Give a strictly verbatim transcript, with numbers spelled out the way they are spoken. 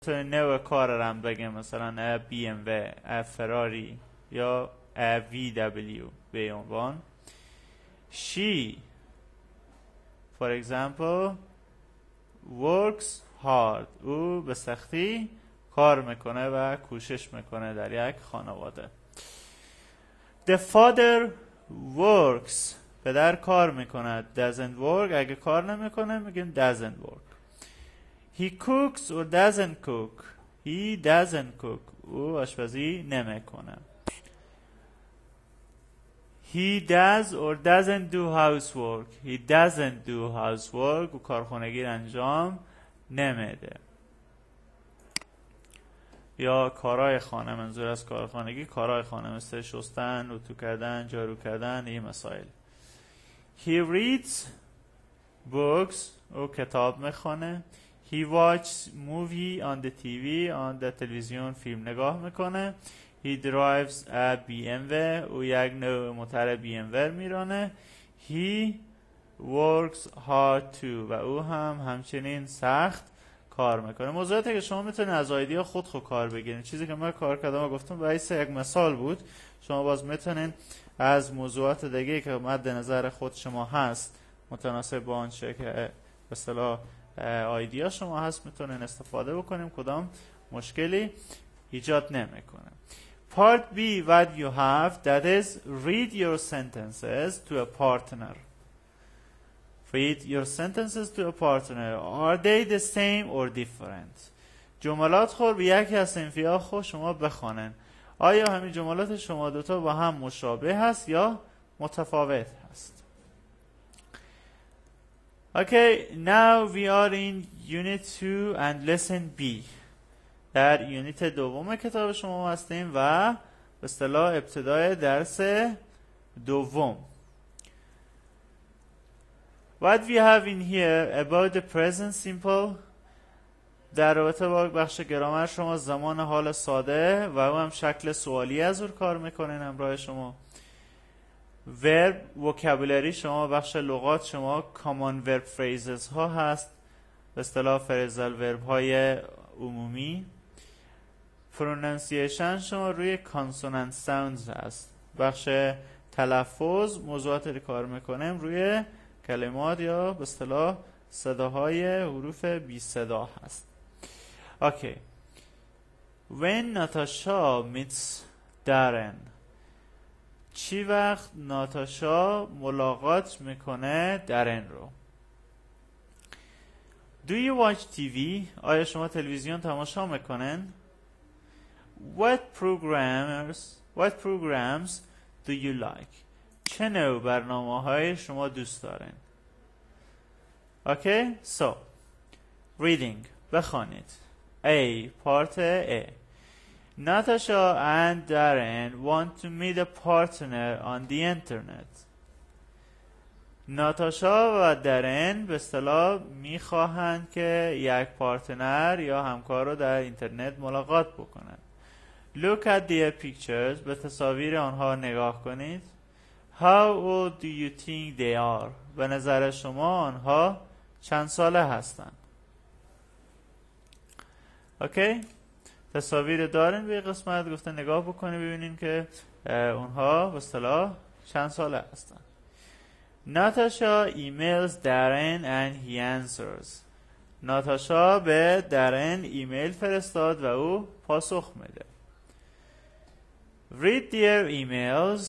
میتونه نوع کار رم بگه، مثلا بی ام و، فراری یا وی دبلیو به عنوان. she for example works hard، او به سختی کار میکنه و کوشش میکنه در یک خانواده. the father works، پدر کار میکنه. doesn't work، اگه کار نمیکنه میگیم doesn't work. he cooks or doesn't cook، he doesn't cook، او آشپزی نمیکنه. he does or doesn't do housework، he doesn't do housework، او کارخانگی انجام نمیده. یا کارهای خانه، منظور از کارخانگی کارهای خانه مثل شستن، اتو کردن، جارو کردن، این مسائل. he reads books، او کتاب میخونه. he watches movie on the تی وی، on the تلویزیون فیلم نگاه میکنه. he drives a بی ام و، او یک نوع موتور بی ام و میرانه. he works hard too، و او هم همچنین سخت کار میکنه. موضوعاتی که شما میتونید از آیدیا خود خود کار بگیرید. چیزی که من کار کردم و گفتم باعث یک مثال بود. شما باز میتونید از موضوعات دیگه که مد نظر خود شما هست متناسب با آنچه که به اصطلاح آیدیا شما هست میتونید استفاده بکنیم، کدام مشکلی ایجاد نمیکنه. Part B what you have، that is read your sentences to a partner. Read your sentences to a partner. Are they the same or different؟ جملات خود به یکی از صنفی‌ها خود شما بخوانن. آیا همین جملات شما دوتا با هم مشابه هست یا متفاوت هست؟ Okay, now we are in unit two and lesson B. در یونیت دوم کتاب شما هستیم و به اصطلاح ابتدای درس دوم. What we have in here about the present simple، در رابطه با بخش گرامر شما زمان حال ساده و او هم شکل سوالی از اون کار میکنین همراه شما. verb vocabulary شما بخش لغات شما common verb phrases ها هست، به اصطلاح phrasal verb های عمومی. pronunciation شما روی consonant sounds هست، بخش تلفظ موضوعاتی که کار میکنیم روی کلمات یا به اصطلاح صداهای حروف بی صدا هست. اوکی. when Natasha meets Darren، چی وقت ناتاشا ملاقات میکنه درن رو؟ do you watch تی وی، آیا شما تلویزیون تماشا میکنن؟ what programs what programs do you like، چه نوع برنامه های شما دوست دارین؟ اوکی. so reading، بخوانید. A part A. Natasha and Darren want to meet a partner on the internet. ناتاشا و درن به اصطلاح میخواهند که یک پارتنر یا همکار رو در اینترنت ملاقات بکنند. Look at their pictures، به تصاویر آنها نگاه کنید. How old do you think they are؟ به نظر شما آنها چند ساله هستند؟ اوکی. تصاویر دارین به قسمت گفته نگاه بکنید ببینید که اونها به اصطلاح چند ساله هستند. Natasha emails Darren and he answers. ناتاشا به درن ایمیل فرستاد و او پاسخ میده. Read their emails.